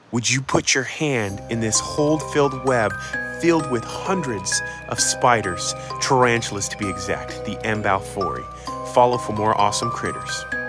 Would you put your hand in this hold-filled web filled with hundreds of spiders, tarantulas to be exact, the Mbalfori? Follow for more awesome critters.